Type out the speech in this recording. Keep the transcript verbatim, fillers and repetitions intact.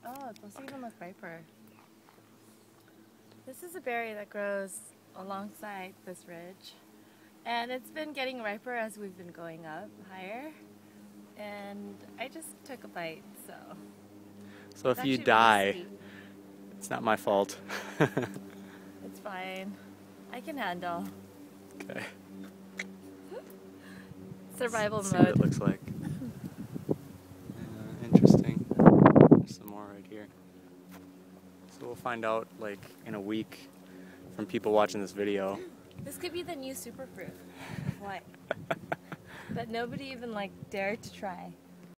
Oh, those even look riper. This is a berry that grows alongside this ridge. And it's been getting riper as we've been going up higher. And I just took a bite, so. So if it's you actually die, really sweet. it's not my fault. It's fine. I can handle. Okay. Survival Let's see mode. what it looks like. Uh, interesting. There's some more right here. So we'll find out like in a week from people watching this video. This could be the new superfruit. What? But nobody even like dared to try.